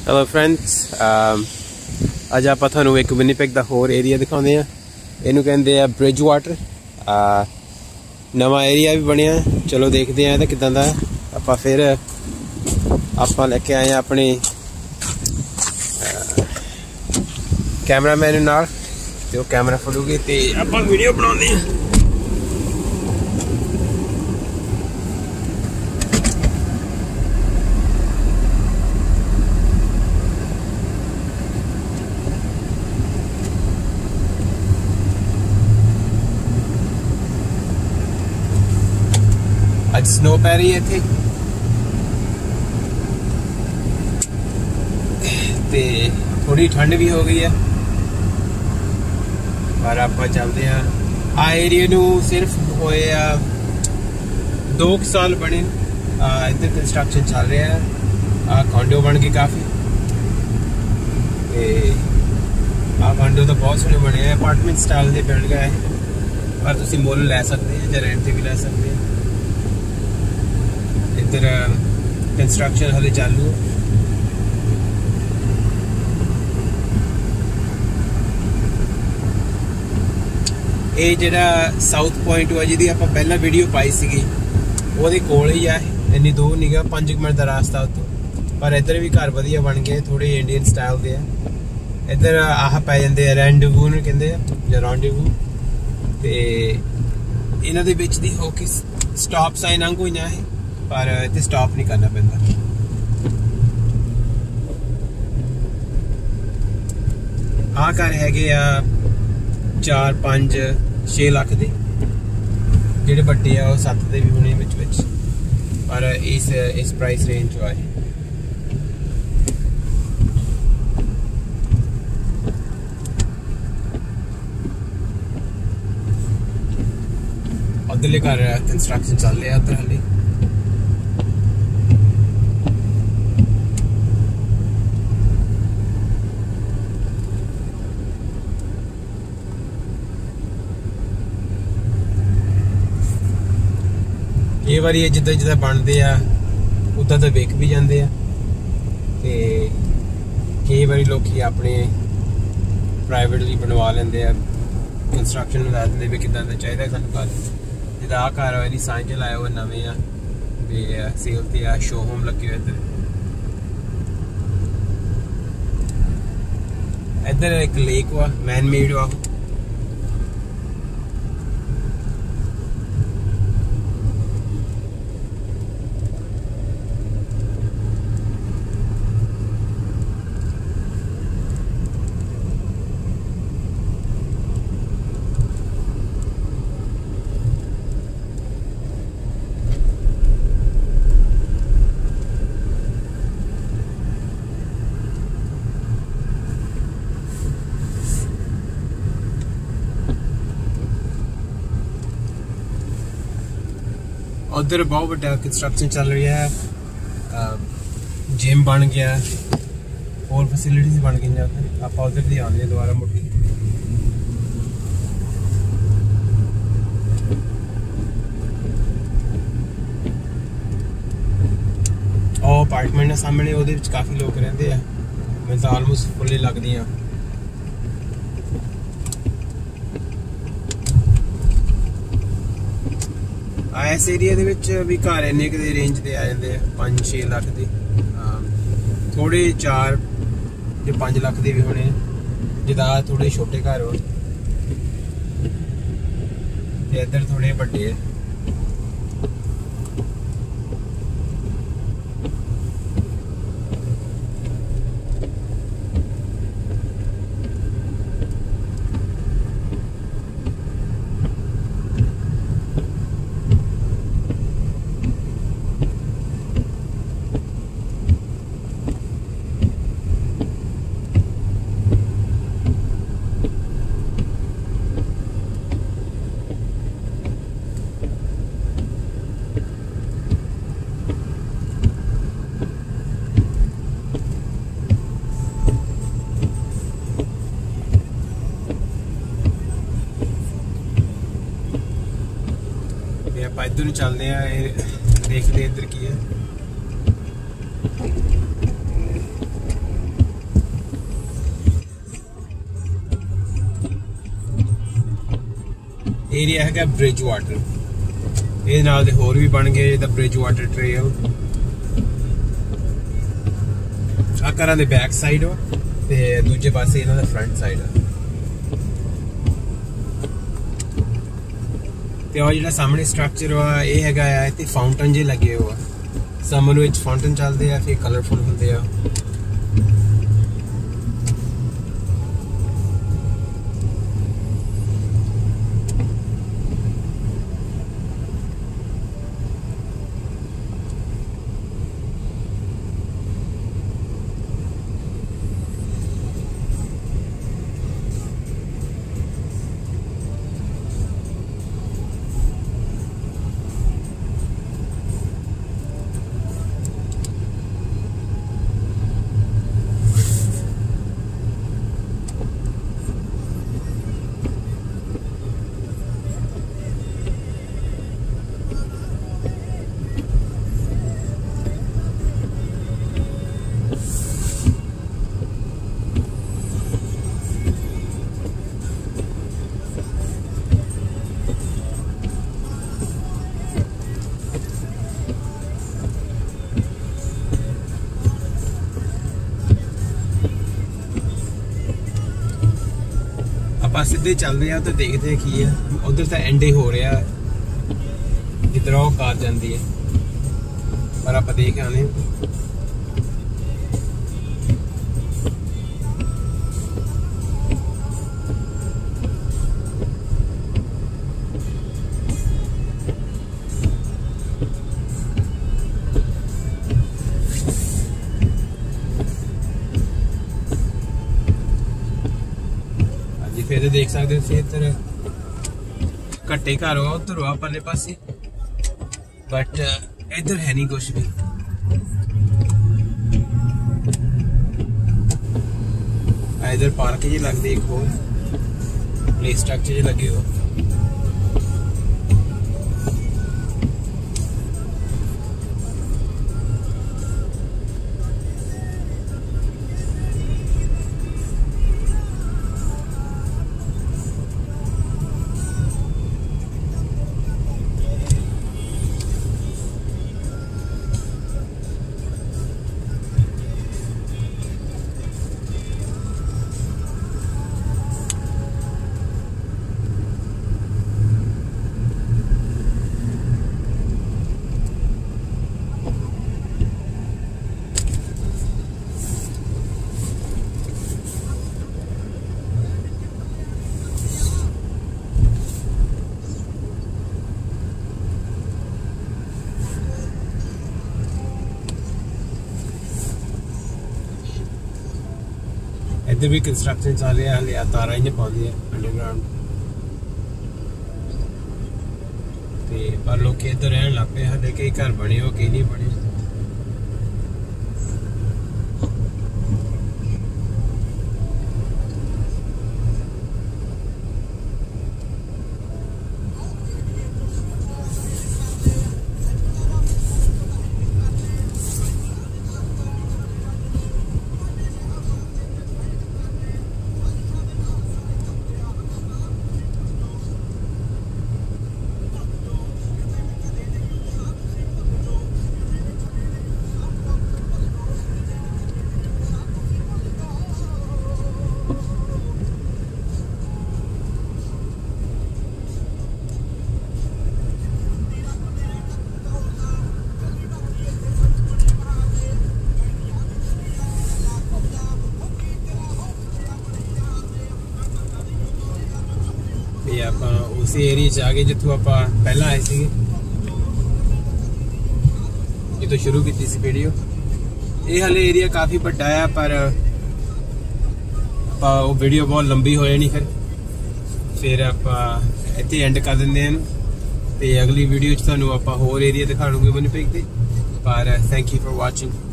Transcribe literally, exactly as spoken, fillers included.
Hello friends, अज आप थानू एक विनीपेग का होर एरिया दिखाते हैं। इनू कहते हैं ब्रिज वाटर। नवा एरिया भी बनया, चलो देखते हैं तो किदा दा। आप फिर आप लेके आए हैं अपने कैमरामैन नाल, ते वो कैमरा फड़ूगे तो आप वीडियो बनाते हैं। अज स्नो पै रही है इत्थे ते थोड़ी ठंड भी हो गई है, पर आप चलते हैं। आ एरिया नू सिर्फ होए दो साल बने, इधर कंस्ट्रक्शन चल रहा है। आ कॉन्डो बन गए काफ़ी, आ कॉन्डो तो बहुत सोहने बने हैं, अपार्टमेंट स्टाइल के बिल्ड गए, पर तुम मुल लै सकते हैं या रेंट से भी लै सकते हैं। इधर कंस्ट्रक्शन हाले चालू है। ये जिहड़ा साउथ पॉइंट है जिहदी आपां पहला वीडियो पाई सीगी, उहदे कोल ही है, इन्नी दूर नहीं गा, पांच मिनट का रास्ता उत्तों। पर इधर भी घर वधिया बन गए, थोड़े इंडियन स्टाइल के है। इधर आह पै जाते रेंडवू कहते हैं या रॉन्डेवू, तो इन्हां दे विच दी होके स्टॉप साइन अंग हुई है, पर इतने स्टॉप नहीं करना पैंदा। आ घर हैगे आ चार पांच छे लख के, जेडे बड़े आ सत्त के भी होने विच विच, पर इस इस प्राइस रेंज जो है। उधरले घर कंस्ट्रक्शन चल रहा है उधर हाले। कई बार जिदा जिदा बनते आ उदा तो विक भी जाते हैं, कई बार लोग अपने प्राइवेटली बनवा लेंगे, कंस्ट्रक्शन लै देंगे भी किदा दा चाहिए सानू घर। जिदा आ घर है साइंज लाया हुआ नवे आ, सेल ते आ, शो होम लगे हुए इधर। इधर एक लेक वा मैन मेड वा, उधर बहुत बड़ा कंस्ट्रक्शन चल रही है। जिम बन गया, और फैसिलिटीज बन गई उधर। आप उधर भी आने दोबारा मुड़ के। और अपार्टमेंट है सामने, उहदे विच काफ़ी लोग रहते हैं, मैं तो आलमोस्ट फुल्ली लगदी हैं। इस एरिया भी घर इन्ने के रेंज के आ जाते हैं, पाँच छे लख के, थोड़े चार जो पाँच लख के भी होने, जिदा थोड़े छोटे घर हो, इधर थोड़े बड़े है। आप इधर चलते हैं, देखते इधर की है। ਏਰੀਆ ਹੈਗਾ ਬ੍ਰਿਜਵਾਟਰ। ਇਹਦੇ ਨਾਲ ਦੇ ਹੋਰ ਵੀ ਬਣ ਗਏ ਜਿੱਦਾਂ ਬ੍ਰਿਜਵਾਟਰ ਟ੍ਰੇਲ। ਆ ਘਰਾਂ ਦੇ ਬੈਕ ਸਾਈਡ ਵਾ ਤੇ ਦੂਜੇ ਪਾਸੇ ਇਹਨਾਂ ਦਾ ਫਰੰਟ ਸਾਈਡ ਆ। ਤੇ ਉਹ ਜਿਹੜਾ ਸਾਹਮਣੇ ਸਟਰਕਚਰ ਵਾ ਇਹ ਹੈਗਾ ਆ, ਇੱਥੇ ਫਾਊਂਟਨ ਜੇ ਲੱਗੇ ਹੋਏ ਆ। ਸਮਰ ਵਿੱਚ ਫਾਊਂਟਨ ਚੱਲਦੇ ਆ, ਫਿਰ ਕਲਰਫੁਲ ਹੁੰਦੇ ਆ। ਆਪਾਂ ਸਿੱਧੇ ਚੱਲਦੇ ਆ ਤੇ ਦੇਖਦੇ ਕੀ ਆ। ਉਧਰ ਤਾਂ ਐਂਡ ਹੀ ਹੋ ਰਿਹਾ ਜਿੱਧਰ ਉਹ ਕਾਰ ਜਾਂਦੀ ਹੈ, ਪਰ ਆਪਾਂ ਦੇਖ ਆਨੇ। फिर देख सकते हो इधर घट्टे घर हो, उधर हो परले पासे, बट इधर है नहीं कुछ भी। इधर पार्क जी लगते एक और प्ले स्ट्रक्चर जी लगे हो। इधर भी कंस्ट्रक्शन चल रहा है, हले तारा ही पाਉਂਦੇ ਆ अंडरग्राउंड ਤੇ ਪਰ ਲੋਕ ਇੱਧਰ ਰਹਿਣ ਲੱਗ ਪਏ। ਹਲੇ ਕਈ ਘਰ ਬਣੇ ਹੋ ਕਈ ਨਹੀਂ ਬਣੇ। ਆਪਾਂ ਉਸੇ ਏਰੀਆ 'ਚ ਆ ਗਏ ਜਿੱਥੋਂ ਆਪਾਂ ਪਹਿਲਾਂ ਆਏ ਸੀਗੇ, ਜਿੱਥੋਂ ਸ਼ੁਰੂ ਕੀਤੀ ਸੀ ਵੀਡੀਓ। ਇਹ ਹਲੇ ਏਰੀਆ ਕਾਫੀ ਵੱਡਾ ਆ, ਪਰ ਆਪਾਂ ਉਹ ਵੀਡੀਓ ਬਹੁਤ ਲੰਬੀ ਹੋ ਜਾਣੀ, ਫਿਰ ਫਿਰ ਆਪਾਂ ਇੱਥੇ ਐਂਡ ਕਰ ਦਿੰਦੇ ਹਾਂ। ਤੇ ਅਗਲੀ ਵੀਡੀਓ 'ਚ ਤੁਹਾਨੂੰ ਆਪਾਂ ਹੋਰ ਏਰੀਆ ਦਿਖਾਵਾਂਗੇ ਵਿਨਿਪੈਗ ਦੇ। ਪਰ ਥੈਂਕ ਯੂ ਫॉर ਵਾਚਿੰਗ।